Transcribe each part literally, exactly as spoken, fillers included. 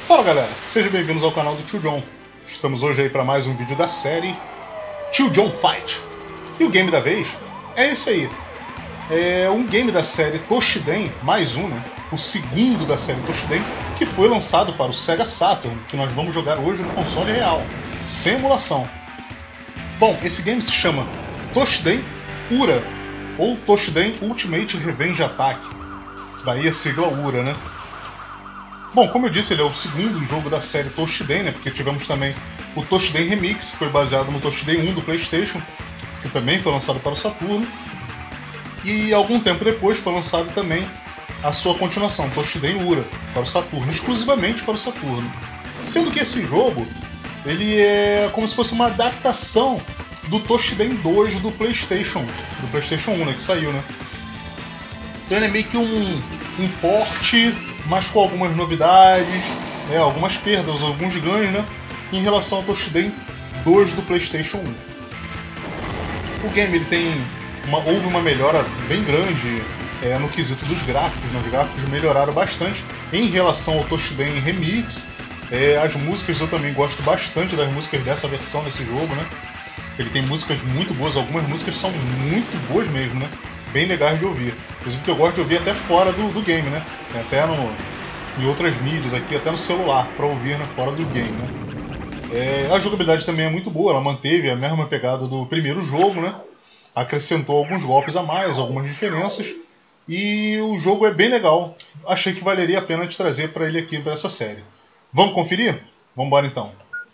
Fala galera, sejam bem-vindos ao canal do Tio John. Estamos hoje aí para mais um vídeo da série Tio John Fight. E o game da vez é esse aí. É um game da série Toshiden, mais um, né? O segundo da série Toshiden, que foi lançado para o Sega Saturn, que nós vamos jogar hoje no console real, sem emulação. Bom, esse game se chama Toshiden Ura, ou Toshiden Ultimate Revenge Attack. Daí a sigla Ura, né? Bom, como eu disse, ele é o segundo jogo da série Toshiden, né? Porque tivemos também o Toshiden Remix, que foi baseado no Toshiden um do PlayStation, que também foi lançado para o Saturno. E algum tempo depois foi lançado também a sua continuação, Toshiden Ura, para o Saturno, exclusivamente para o Saturno. Sendo que esse jogo, ele é como se fosse uma adaptação do Toshiden dois do PlayStation, do PlayStation um, né? Que saiu, né? Então ele é meio que um, um porte, mas com algumas novidades, né, algumas perdas, alguns ganhos, né, em relação ao Toshiden dois do PlayStation um. O game ele tem uma, houve uma melhora bem grande é, no quesito dos gráficos, né, os gráficos melhoraram bastante em relação ao Toshiden Remix. É, as músicas eu também gosto bastante das músicas dessa versão desse jogo, né. Ele tem músicas muito boas, algumas músicas são muito boas mesmo, né, bem legais de ouvir. Inclusive que eu gosto de ouvir até fora do, do game, né, até no em outras mídias aqui, até no celular, para ouvir, né, fora do game, né. É, a jogabilidade também é muito boa, ela manteve a mesma pegada do primeiro jogo, né, acrescentou alguns golpes a mais, algumas diferenças, e o jogo é bem legal. Achei que valeria a pena te trazer para ele aqui, para essa série. Vamos conferir? Vamos embora então.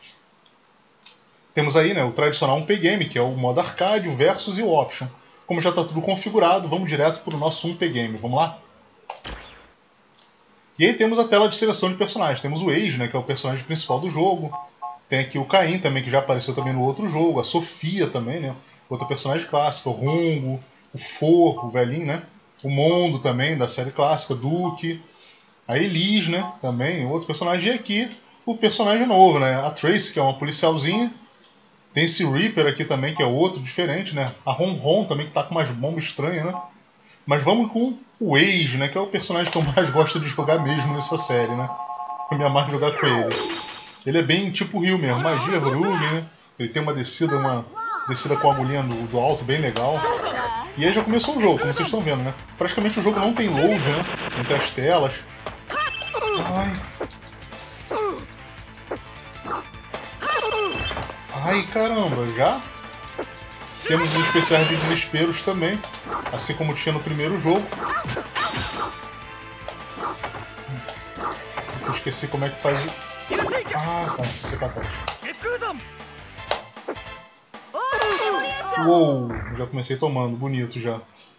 Temos aí, né, o tradicional um P Game, que é o modo arcade, o Versus e o Option. Como já está tudo configurado, vamos direto para o nosso um P Game. Vamos lá? E aí temos a tela de seleção de personagens. Temos o Age, né, que é o personagem principal do jogo. Tem aqui o Caim também, que já apareceu também no outro jogo. A Sofia também, né, outra personagem clássica. O Rungo, o For, o velhinho, né. O Mondo também, da série clássica. Duke. A Elise, né, também, outro personagem. E aqui o personagem novo, né, a Tracy, que é uma policialzinha. Tem esse Reaper aqui também, que é outro diferente, né. A Ron Ron também, que tá com umas bombas estranhas, né. Mas vamos com o Age, né, que é o personagem que eu mais gosto de jogar mesmo nessa série, né. Eu me amarro jogar com ele. Ele é bem tipo Ryu mesmo, magia, Ruby, né. Ele tem uma descida, uma descida com a agulhinha do, do alto, bem legal. E aí já começou o jogo, como vocês estão vendo, né. Praticamente o jogo não tem load, né, entre as telas. Ai. Ai, caramba, já? Temos os especiais de desesperos também, assim como tinha no primeiro jogo. Eu esqueci como é que faz o... Ah, tá, você pra trás. Uou, já comecei tomando, bonito já.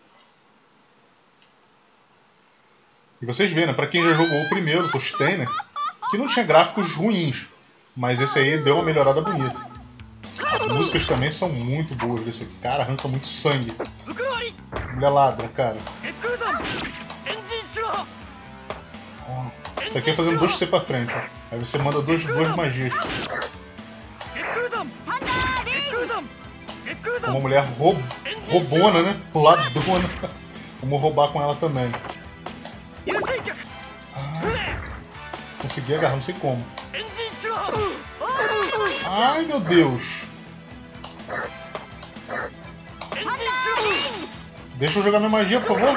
E vocês veem, né, pra quem já jogou o primeiro, o Toshiden, né, que não tinha gráficos ruins, mas esse aí deu uma melhorada bonita. As músicas também são muito boas desse aqui. Cara, arranca muito sangue. Mulher ladra, cara. Ó, isso aqui é fazendo dois C pra frente, ó. Aí você manda dois, duas magias. Uma mulher roub, roubona, né? Ladrona. Vamos roubar com ela também. Ah, consegui agarrar, não sei como. Ai, meu Deus. Deixa eu jogar minha magia, por favor.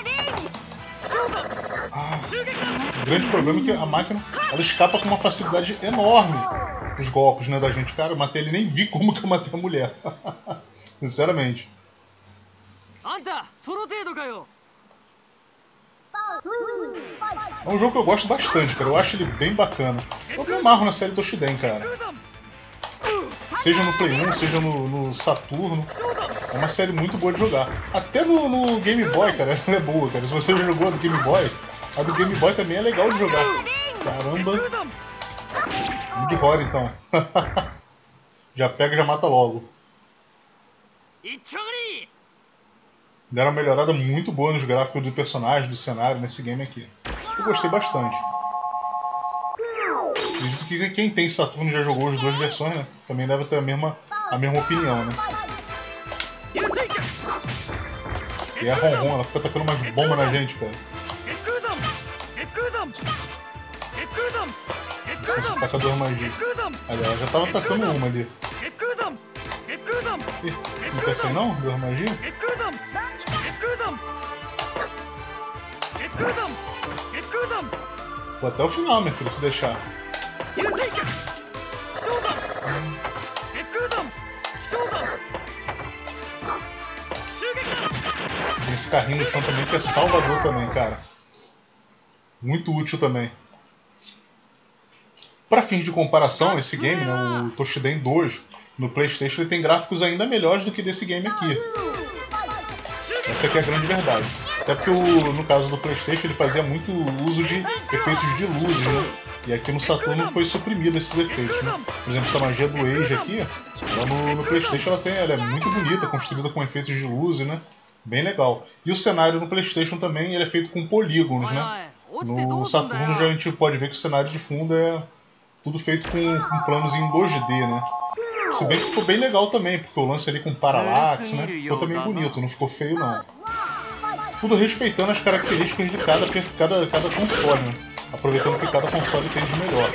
Ah, o grande problema é que a máquina ela escapa com uma facilidade enorme dos golpes, né, da gente. Cara, eu matei ele, nem vi como que eu matei a mulher. Sinceramente. É um jogo que eu gosto bastante, cara. Eu acho ele bem bacana. Eu me amarro na série Toshiden, cara. Seja no Play um, seja no, no Saturno. É uma série muito boa de jogar. Até no, no Game Boy, cara, ela é boa, cara. Se você já jogou a do Game Boy, a do Game Boy também é legal de jogar. Caramba. Mid Horror, então. Já pega e já mata logo. Deram uma melhorada muito boa nos gráficos do personagem, do cenário, nesse game aqui. Eu gostei bastante. Acredito que quem tem Saturno já jogou as duas versões, né? Também deve ter a mesma, a mesma opinião, né? E a Ron Ron, ela fica atacando umas bombas na gente, cara. Se conseguir tacar duas magias. Ali, ela já tava atacando uma ali. Ih, não quer sair não? Duas magias? Vou até o final, minha filha, se deixar. Tem esse carrinho no chão também que é salvador também, cara. Muito útil também. Para fins de comparação, esse game, né, o Toshiden dois, no PlayStation, ele tem gráficos ainda melhores do que desse game aqui. Essa aqui é a grande verdade. Até porque, o, no caso do PlayStation, ele fazia muito uso de efeitos de luzes, né? E aqui no Saturno foi suprimido esses efeitos, né? Por exemplo, essa magia do Age aqui, ela no, no PlayStation ela, tem, ela é muito bonita, construída com efeitos de luzes, né? Bem legal. E o cenário no PlayStation também ele é feito com polígonos, né? No Saturno já a gente pode ver que o cenário de fundo é tudo feito com, com planos em dois D, né? Se bem que ficou bem legal também, porque o lance ali com parallax, né? Ficou também bonito, não ficou feio não. Tudo respeitando as características de cada, cada, cada console, né? Aproveitando que cada console tem de melhor.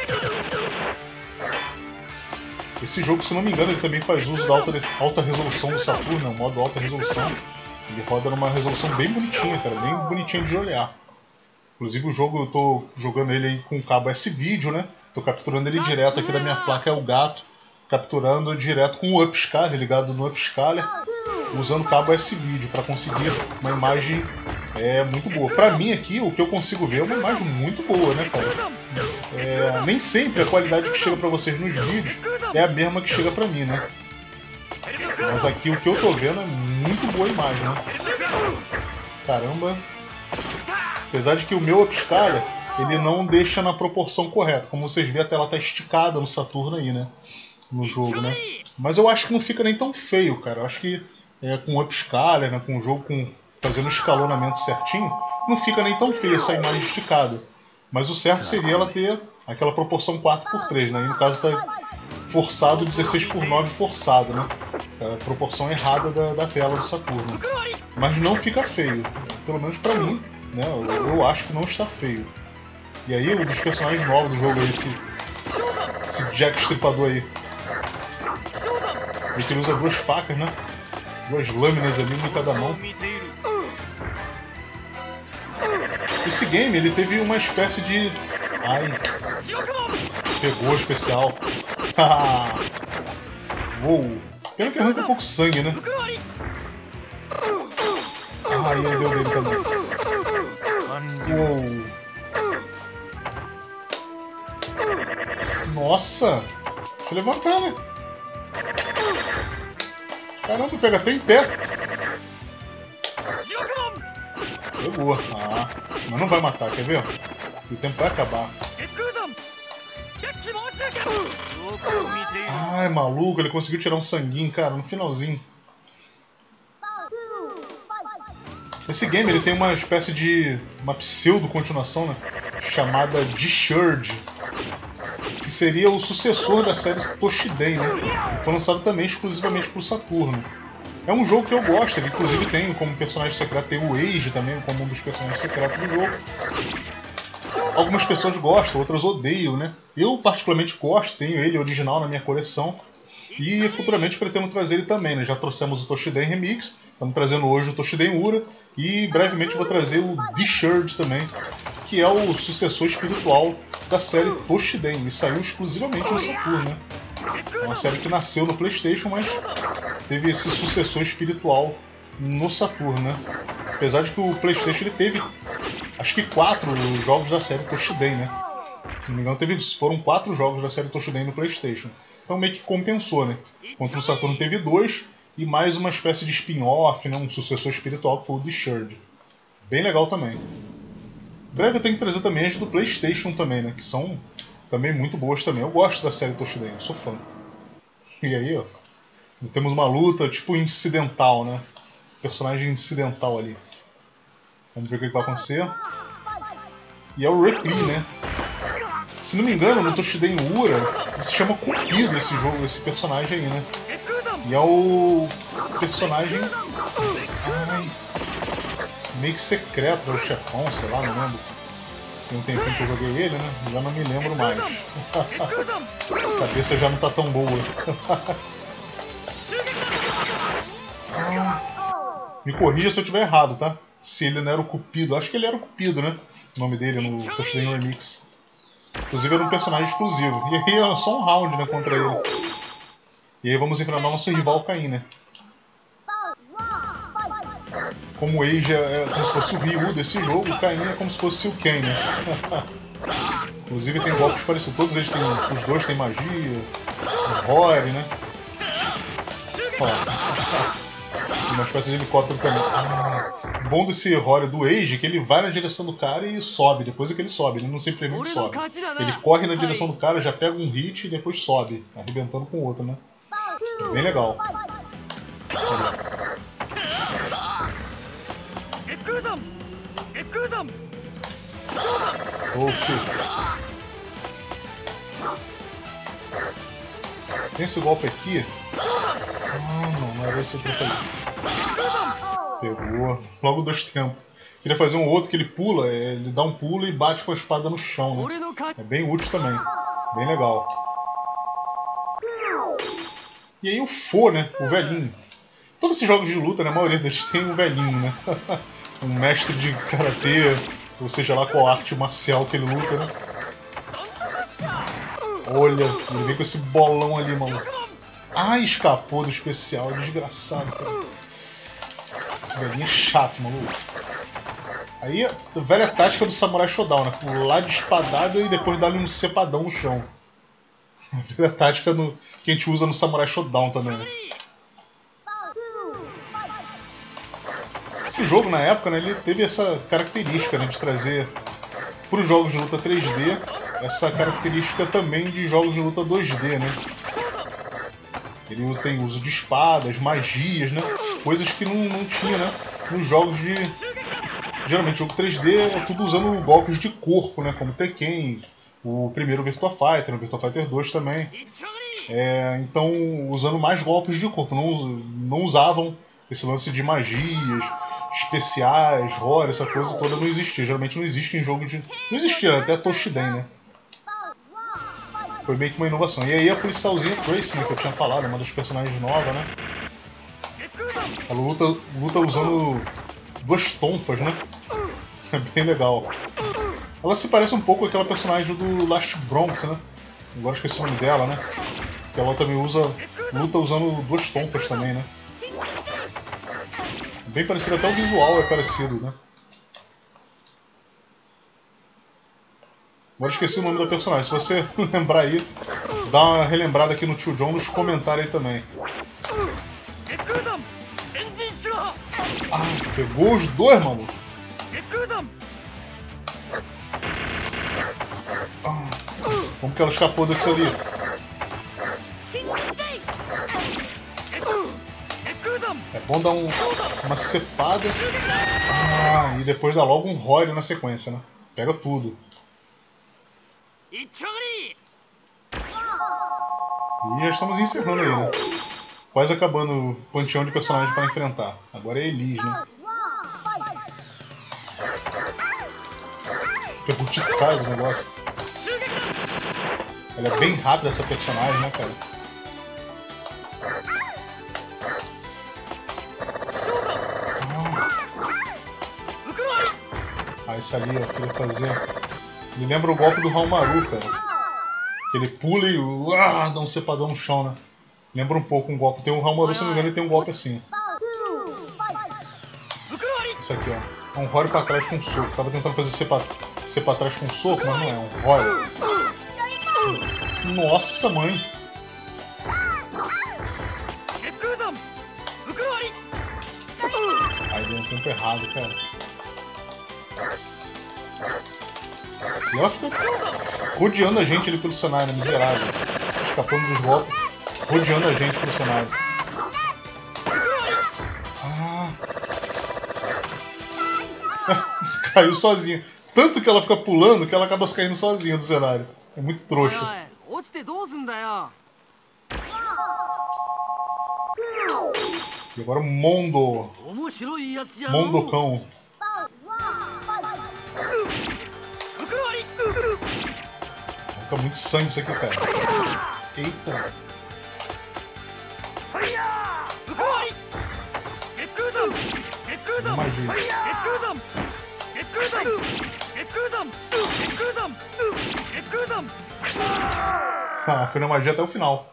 Esse jogo, se não me engano, ele também faz uso da alta, alta resolução do Saturno, né? O modo alta resolução. Ele roda numa resolução bem bonitinha, cara, bem bonitinha de olhar. Inclusive o jogo, eu tô jogando ele aí com cabo S-Video, né? Tô capturando ele direto aqui da minha placa, é o gato. Capturando direto com o Upscaler, ligado no Upscaler, usando o cabo S-Video para conseguir uma imagem é, muito boa. Para mim aqui, o que eu consigo ver é uma imagem muito boa, né, cara? É, nem sempre a qualidade que chega para vocês nos vídeos é a mesma que chega para mim, né? Mas aqui o que eu tô vendo é muito boa a imagem, né? Caramba! Apesar de que o meu Upscaler, ele não deixa na proporção correta. Como vocês veem, a tela tá esticada no Saturno aí, né? No jogo, né? Mas eu acho que não fica nem tão feio, cara. Eu acho que é, com o Upscaler, né, com o jogo com, fazendo o escalonamento certinho, não fica nem tão feia essa imagem esticada. Mas o certo seria ela ter aquela proporção quatro por três, né? E no caso tá forçado dezesseis por nove forçado, né? É a proporção errada da, da tela do Saturno. Mas não fica feio. Pelo menos pra mim, né? Eu, eu acho que não está feio. E aí, um dos personagens novos do jogo é esse, esse Jack Stripador aí. Ele que usa duas facas, né? Duas lâminas ali em cada mão. Esse game, ele teve uma espécie de... Ai... Pegou especial. Uou! Pena que arranca um pouco sangue, né? Ah, e ele deu dele também. Uou! Nossa! Deixa eu levantar, né? Caramba, pega até em pé. Pegou. Ah, mas não vai matar, quer ver? O tempo vai acabar. Ai, maluco, ele conseguiu tirar um sanguinho, cara, no finalzinho. Esse game ele tem uma espécie de... uma pseudo-continuação, né? Chamada Discharge, que seria o sucessor da série Toshiden, né? Foi lançado também exclusivamente para o Saturno. É um jogo que eu gosto, ele inclusive tem como personagem secreto, tem o Age também como um dos personagens secretos do jogo. Algumas pessoas gostam, outras odeiam, né? Eu particularmente gosto, tenho ele original na minha coleção. E futuramente pretendo trazer ele também, né? Já trouxemos o Toshiden Remix, estamos trazendo hoje o Toshiden Ura. E brevemente vou trazer o Discharge também, que é o sucessor espiritual da série Toshiden. E saiu exclusivamente no Saturno, né? É uma série que nasceu no PlayStation, mas teve esse sucessor espiritual no Saturno, né? Apesar de que o PlayStation ele teve, acho que quatro jogos da série Toshiden, né? Se não me engano, teve, foram quatro jogos da série Toshiden no PlayStation. Então meio que compensou, né? Enquanto no Saturno teve dois e mais uma espécie de spin-off, né? Um sucessor espiritual que foi o Discharge. Bem legal também. Em breve eu tenho que trazer também as do PlayStation também, né? Que são também muito boas também. Eu gosto da série Toshiden, eu sou fã. E aí, ó, temos uma luta tipo incidental, né? Personagem incidental ali. Vamos ver o que vai acontecer. E é o Repli, né? Se não me engano, no Toshiden Ura, ele se chama Cupido esse jogo, esse personagem aí, né? E é o personagem... Ai, meio que secreto, é o chefão, sei lá, não lembro. Tem um tempinho que eu joguei ele, né? Já não me lembro mais. A cabeça já não tá tão boa. Ah, me corrija se eu estiver errado, tá? Se ele não era o Cupido. Acho que ele era o Cupido, né? O nome dele no Toshinden Remix. Inclusive era um personagem exclusivo. E aí é só um round, né, contra ele. E aí vamos enfrentar nosso rival Caim, né? Como o Eiji é como se fosse o Ryu desse jogo, o Caim é como se fosse o Ken, né? Inclusive tem golpes parecidos. Todos eles têm. Os dois têm magia. O Rory, né? Ó. Uma espécie de helicóptero também. Ah, o bom desse Rory do Eiji é que ele vai na direção do cara e sobe. Depois é que ele sobe, ele não simplesmente sobe. Ele corre na direção do cara, já pega um hit e depois sobe, arrebentando com o outro, né? É bem legal. Ô, filho. Tem esse golpe aqui. Ah, não, não era esse que eu queria fazer. Pegou. Logo dois tempos. Queria fazer um outro que ele pula, ele dá um pulo e bate com a espada no chão, né? É bem útil também. Bem legal. E aí o Fo, né? O velhinho. Todos esses jogos de luta, né? A maioria deles tem um velhinho, né? Um mestre de karatê, ou seja lá qual arte marcial que ele luta, né? Olha, ele vem com esse bolão ali, mano. Ah, escapou do especial, desgraçado, cara. Esse velhinho é chato, maluco. Aí, a velha tática do Samurai Shodown, né? Pular de espadada e depois dar-lhe um cepadão no chão. A velha tática no, que a gente usa no Samurai Shodown também, né? Esse jogo, na época, né, ele teve essa característica, né, de trazer para os jogos de luta três D essa característica também de jogos de luta dois D, né? Ele tem uso de espadas, magias, né? Coisas que não, não tinha, né? Nos jogos de... Geralmente, jogo três D é tudo usando golpes de corpo, né? Como Tekken, o primeiro Virtua Fighter, o Virtua Fighter dois também. É, então, usando mais golpes de corpo. Não, não usavam esse lance de magias, especiais, horror, essa coisa toda não existia. Geralmente não existe em jogo de... Não existia, até Toshinden, né? Foi meio que uma inovação. E aí a policialzinha Tracy, né, que eu tinha falado, uma das personagens novas, né? Ela luta, luta usando duas tonfas, né? É bem legal. Ela se parece um pouco com aquela personagem do Last Bronx, né? Agora esqueci o nome dela, né? Que ela também usa... luta usando duas tonfas também, né? Bem parecido, até o visual é parecido, né? Agora esqueci o nome da personagem. Se você lembrar aí, dá uma relembrada aqui no Tio John nos comentários aí também. Ah, pegou os dois, mano. Ah, como que ela escapou disso ali? É bom dar um, uma cepada. Ah, e depois dá logo um Rory na sequência, né? Pega tudo. E já estamos encerrando aí, né? Quase acabando o panteão de personagens para enfrentar. Agora é Elise, né? Pegou de trás o negócio. Ela é bem rápida, essa personagem, né, cara? Ah, esse ali eu queria fazer. Me lembra o golpe do Haomaru, cara. Que ele pula e uh, dá um cepadão no chão, né? Lembra um pouco um golpe. Tem um Haomaru, se não me engano, ele tem um golpe assim. Esse aqui, ó. É um Rory pra trás com um soco. Tava tentando fazer ser pra, ser pra trás com um soco, mas não é. É um Rory. Nossa, mãe! Aí deu um tempo errado, cara. E ela fica rodeando a gente ali pelo cenário, né? Miserável. Escapando dos golpes, rodeando a gente pelo cenário. Ah. Caiu sozinha. Tanto que ela fica pulando que ela acaba caindo sozinha do cenário. É muito trouxa. E agora o Mondo. Mondocão. Fica muito sangue isso aqui, cara. Eita. Magia. Ah, foi na magia até o final.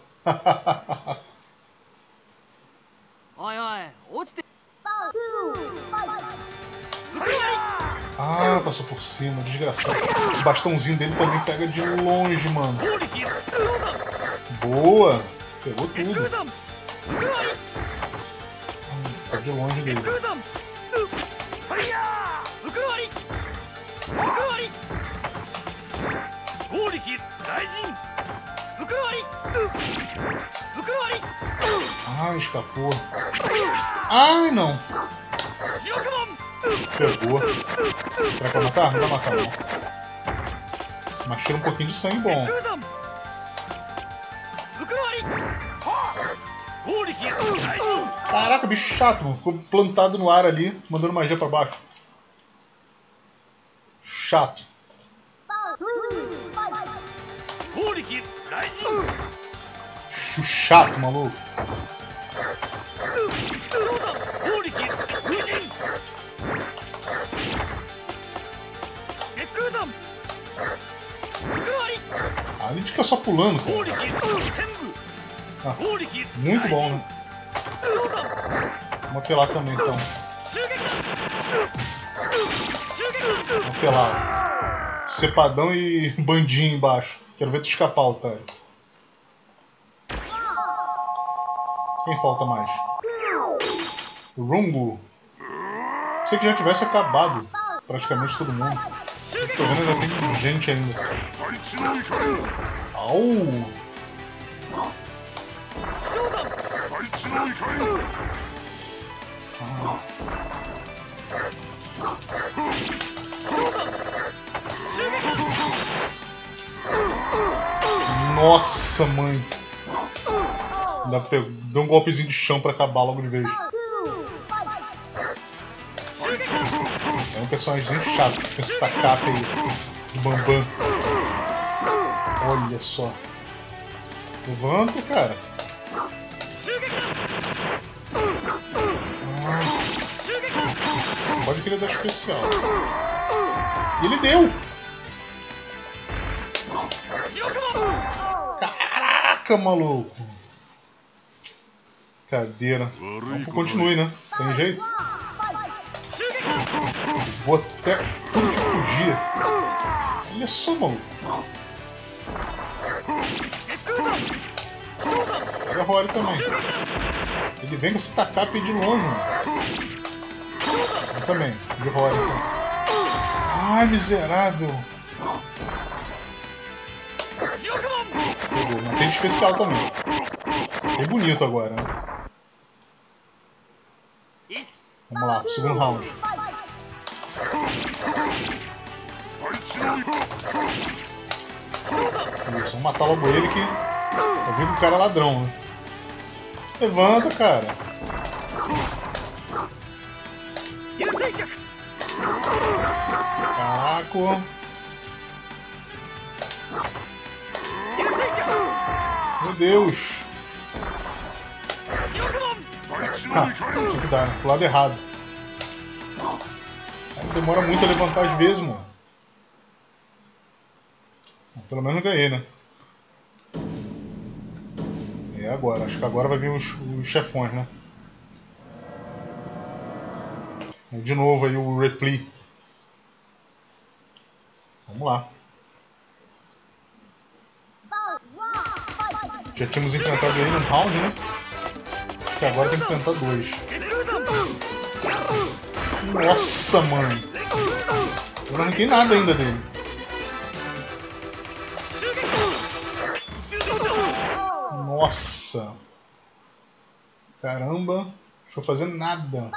Ah, passou por cima, desgraçado. Esse bastãozinho dele também pega de longe, mano. Boa! Pegou tudo. Pega de longe dele. Ah, escapou. Ai, não. Pegou. Será que vai matar? Não vai matar, não. Mas tira um pouquinho de sangue bom. Caraca, bicho chato, mano. Ficou plantado no ar ali, mandando magia pra baixo. Chato. Chato, maluco. Ah, ele fica só pulando, cara. Ah, muito bom, né? Vamos apelar também, então. Vamos apelar. Cepadão e bandinho embaixo. Quero ver tu escapar, otário. Quem falta mais? Rungu. Pensei que já tivesse acabado praticamente todo mundo. Tô vendo, ainda tem gente ainda. Au! Ah. Nossa, mãe! Dá, dá um golpezinho de chão pra acabar logo de vez. É um personagem chato com esse tacape aí do Bambam. Olha só. Levanta, cara. Ah. Pode querer dar especial. E ele deu! Caraca, maluco! Cadeira. Vamos que continue, né? Tem jeito? Vou até tudo que podia. Olha só, maluco. Pega a Rory também. Ele vem com esse tacape de longe, mano. Eu também, de Rory. Então. Ai, miserável. Pegou, mas tem de especial também. Bem bonito agora, né? Vamos lá, pro segundo round. Isso, vamos matar logo ele que eu vi que o cara é ladrão, né? Levanta, cara. Caraca. Meu Deus. Ah, tinha que dar, né? Pro lado errado. Aí demora muito a levantar às vezes, mano. Pelo menos ganhei, né? É agora, acho que agora vai vir os, os chefões, né? De novo aí o replay. Vamos lá. Já tínhamos enfrentado ele num round, né? Acho que agora tem que enfrentar dois. Nossa, mãe! Eu não arranquei nada ainda dele. Nossa! Caramba! Deixa eu fazer nada.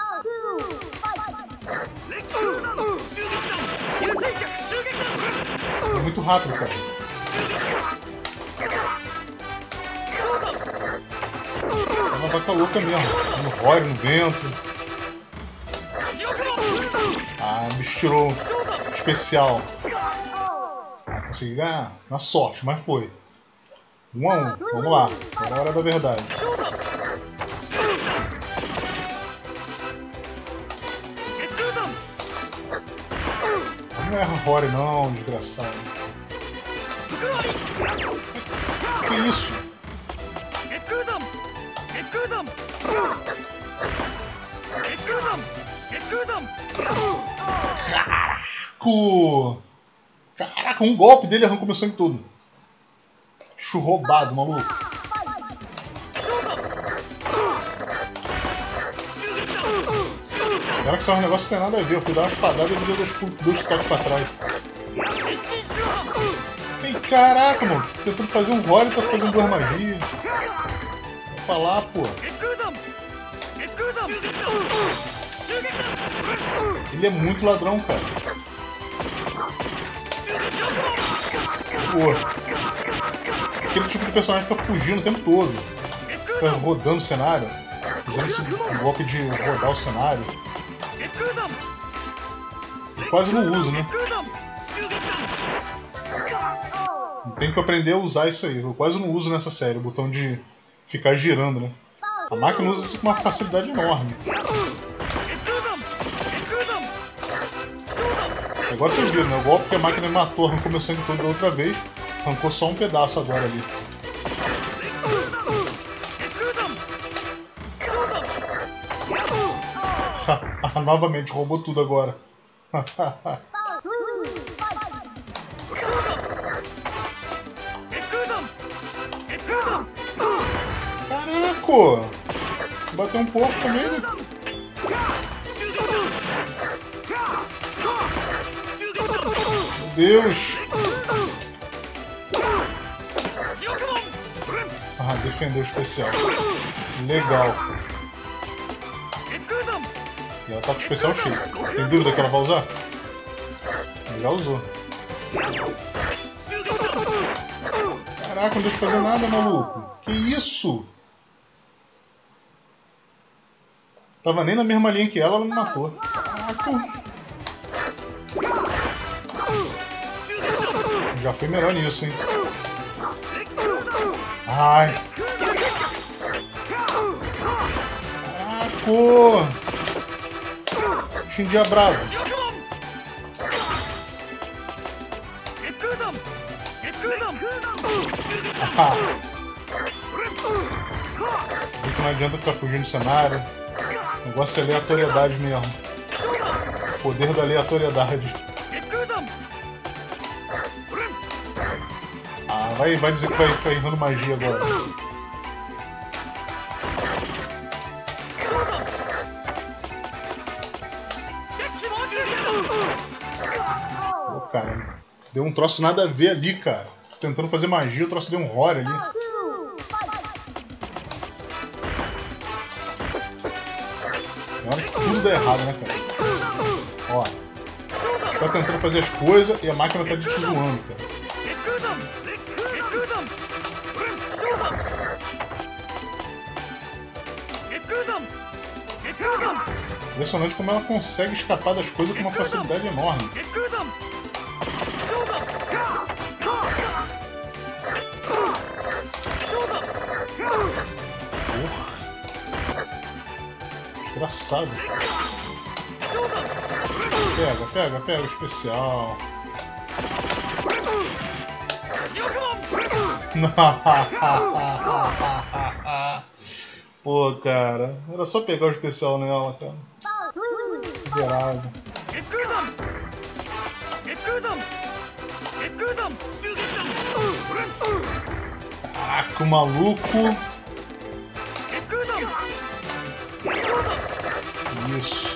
É muito rápido, cara. É uma vaca louca mesmo. No Rory, no vento. Ah, me tirou especial. consegui ganhar. Na sorte, mas foi. Um a um. Vamos lá. Agora é a hora da verdade. Não erra Rory não, desgraçado. Que isso? Caraca! Caraca, um golpe dele arrancou meu sangue todo. Bicho roubado, maluco. Cara que saiu um negócio que não tem nada a ver. Eu fui dar uma espadada e ele deu dois, dois toques pra trás. Ei, caraca, mano. Tentando fazer um Rory e tá fazendo duas magias. Sai pra lá, pô. Ele é muito ladrão, cara. Pô. Aquele tipo de personagem fica fugindo o tempo todo. Fica rodando o cenário. Usando esse golpe de rodar o cenário. Eu quase não uso, né? Tenho que aprender a usar isso aí. Eu quase não uso nessa série, o botão de ficar girando, né? A máquina usa isso com uma facilidade enorme. Agora vocês viram, né? O golpe que a máquina me matou, arrancou meu sangue todo da outra vez. Arrancou só um pedaço agora ali. Novamente, roubou tudo agora. Caraca! Bateu um pouco também, né? Meu Deus! Ah, defendeu o especial. Legal. E ela tá com o especial cheio. Tem dúvida que ela vai usar? Ela já usou. Caraca, não deixa eu fazer nada, maluco. Que isso? Tava nem na mesma linha que ela, ela me matou. Caraca. Já fui melhor nisso, hein? Ai. Caraca. Endiabrado. Ah. Não adianta ficar fugindo do cenário. O negócio é aleatoriedade mesmo. O poder da aleatoriedade. Ah, vai, vai dizer que vai ficar errando magia agora. Pô, cara, deu um troço nada a ver ali, cara. Tentando fazer magia, o troço deu um Rory ali. Na hora que tudo dá errado, né, cara? Ó. Tá tentando fazer as coisas e a máquina tá te zoando, cara. Impressionante como ela consegue escapar das coisas com uma facilidade enorme. Porra. Desgraçado. Pega, pega, pega o especial. Pô, cara, era só pegar o especial nela, cara. Miserável. Caraca, o maluco. Isso.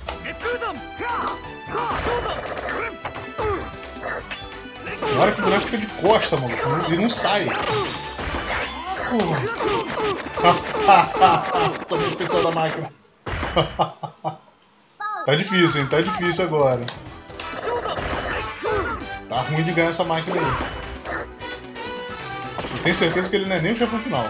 Na hora que o boneco fica de costa, maluco, ele não sai. Tomou o especial da máquina. Tá difícil, hein? Tá difícil agora. Tá ruim de ganhar essa máquina aí. Eu tenho certeza que ele não é nem o chefe final.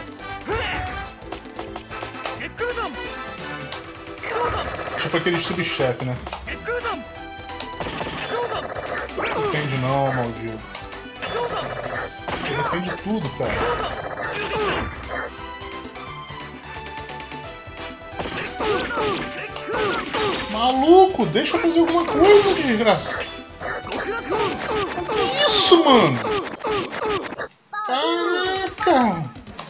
Tipo aquele subchefe, né? Não defende não, maldito. defende tudo, cara. Maluco, deixa eu fazer alguma coisa, desgraça. Que isso, mano? Caraca!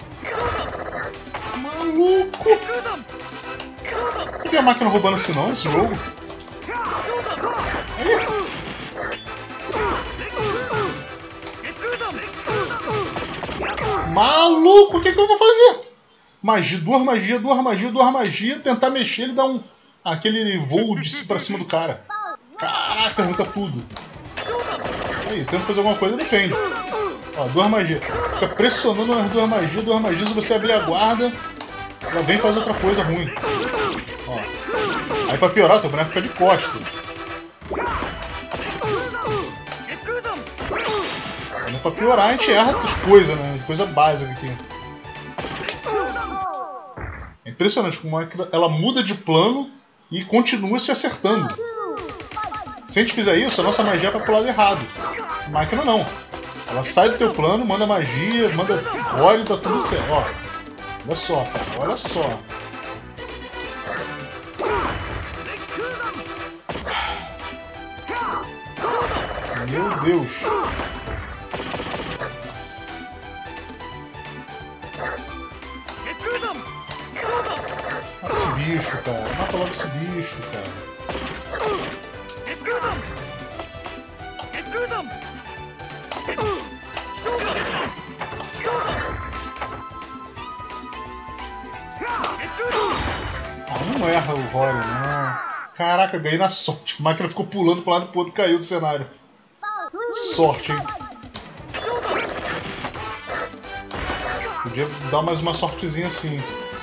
Maluco! Não tem a máquina roubando assim não, esse jogo? Aí. Maluco, o que, que eu vou fazer? Magia, duas magias, duas magias, duas magias. Tentar mexer, ele dá um... aquele voo de pra cima do cara. Caraca, arranca tudo. Aí, tenta fazer alguma coisa, defende. Ó, duas magias. Fica pressionando nas duas magias, duas magias. Se você abrir a guarda, ela vem e faz outra coisa ruim. Ó. Aí pra piorar, teu boneco fica de costa. Aí, pra piorar, a gente erra as coisas, né? Coisa básica aqui. É impressionante como é que ela muda de plano e continua se acertando. Se a gente fizer isso, a nossa magia vai pro lado errado. A máquina não. Ela sai do teu plano, manda magia, manda óleo, dá tudo certo. Ó, olha só, cara, olha só. Meu Deus. Mata esse bicho, cara. Mata logo esse bicho, cara. Ah, não erra o Rory, não. Caraca, ganhei na sorte. A máquina ficou pulando pro lado e pro outro e caiu do cenário. Sorte, hein? Podia dar mais uma sortezinha assim.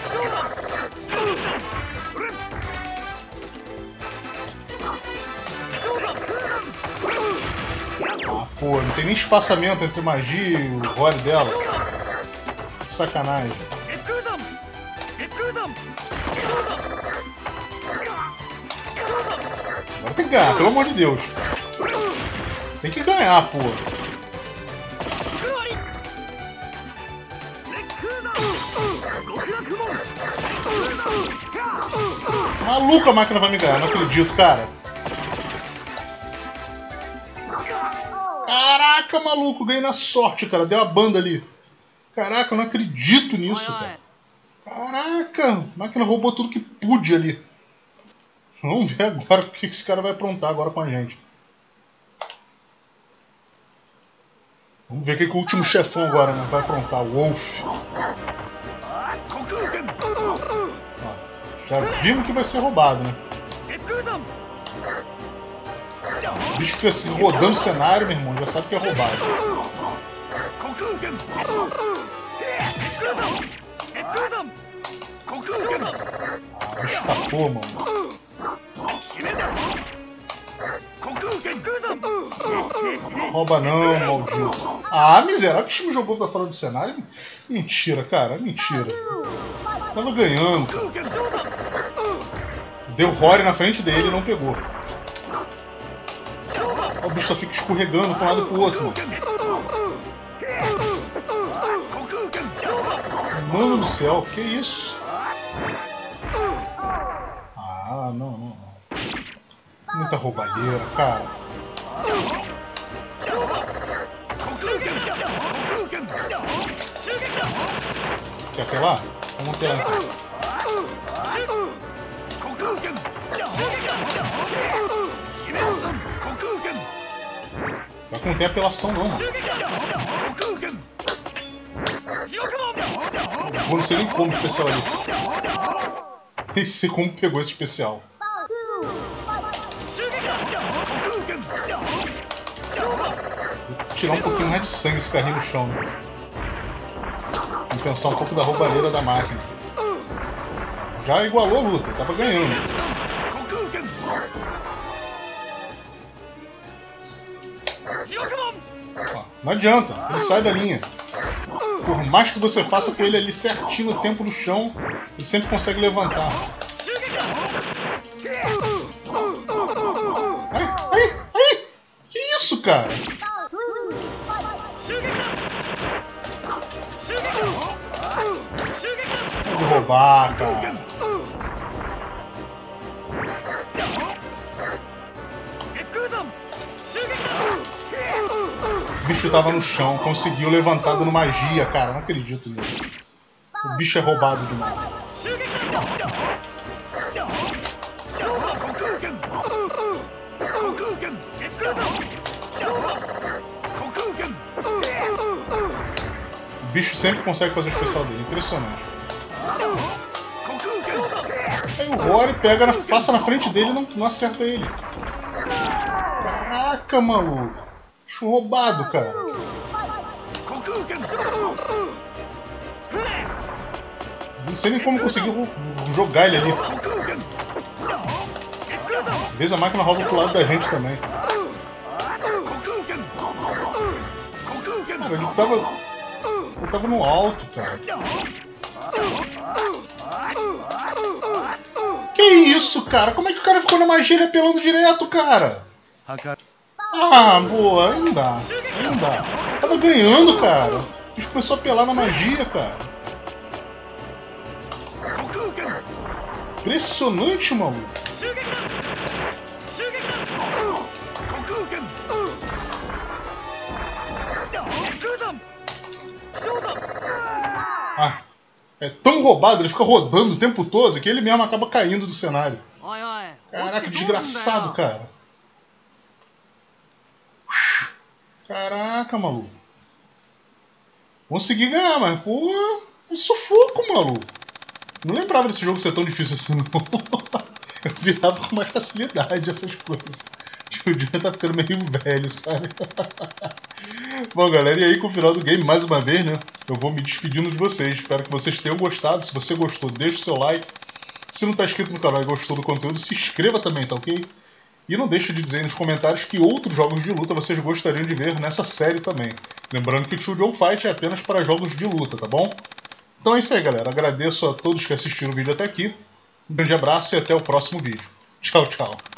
Ah, pô, não tem nem espaçamento entre magia e o Rory dela. Que sacanagem. Agora tem que ganhar, pelo amor de Deus. Tem que ganhar, pô. Maluco, a máquina vai me ganhar, não acredito, cara. Caraca, maluco, ganhei na sorte, cara. Deu uma banda ali. Caraca, eu não acredito nisso, cara. Caraca, a máquina roubou tudo que pude ali. Vamos ver agora o que esse cara vai aprontar agora com a gente. Vamos ver o que, que o último chefão agora, né, vai aprontar. O Wolf. Ó, já vimos que vai ser roubado, né? O bicho fica assim, rodando o cenário, meu irmão, já sabe que é roubado. Ah, o bicho escapou, mano. Rouba não, maldito. Ah, miserável, o bicho me jogou pra fora do cenário. Mentira, cara, mentira. Tava ganhando, cara. Deu Rory na frente dele e não pegou. O bicho só fica escorregando pra um lado e pro outro, mano. Mano do céu, que isso? Ah, não, não, não. Muita roubalheira, cara. Quer apelar? Vamos apelar então. Mas não tem apelação não, mano. Eu não sei nem como especial ali. Nem sei como pegou esse especial. Vou tirar um pouquinho mais de sangue esse carrinho no chão, né? Vamos pensar um pouco da roubalheira da máquina. Já igualou a luta, tava ganhando. Ó, não adianta, ele sai da linha. Por mais que você faça com ele ali certinho no tempo no chão, ele sempre consegue levantar. Ai, ai, ai! Que isso, cara? vá, cara. O bicho tava no chão, conseguiu levantar dando magia, cara. Não acredito nisso. O bicho é roubado demais. O bicho sempre consegue fazer o especial dele, impressionante. Aí o Rory pega, na, passa na frente dele e não, não acerta ele. Caraca, maluco. Bicho roubado, cara. Não sei nem como conseguiu jogar ele ali. Às vezes a máquina rouba pro lado da gente também. Cara, ele tava... Ele tava no alto, cara. Que isso, cara? Como é que o cara ficou na magia ele apelando direto, cara? Ah, boa. Aí não dá. Aí não dá. Tava ganhando, cara. O bicho começou a apelar na magia, cara. Impressionante, maluco. Ah, é tão roubado, ele fica rodando o tempo todo que ele mesmo acaba caindo do cenário. Caraca, desgraçado, cara. Caraca, maluco. Consegui ganhar, mas pô, é sufoco, maluco. Não lembrava desse jogo ser tão difícil assim, não. Eu virava com mais facilidade essas coisas. O dia tá ficando meio velho, sabe? Bom, galera, e aí com o final do game, mais uma vez, né? Eu vou me despedindo de vocês. Espero que vocês tenham gostado. Se você gostou, deixa o seu like. Se não tá inscrito no canal e gostou do conteúdo, se inscreva também, tá ok? E não deixe de dizer aí nos comentários que outros jogos de luta vocês gostariam de ver nessa série também. Lembrando que o Children Fight é apenas para jogos de luta, tá bom? Então é isso aí, galera. Agradeço a todos que assistiram o vídeo até aqui. Um grande abraço e até o próximo vídeo. Tchau, tchau.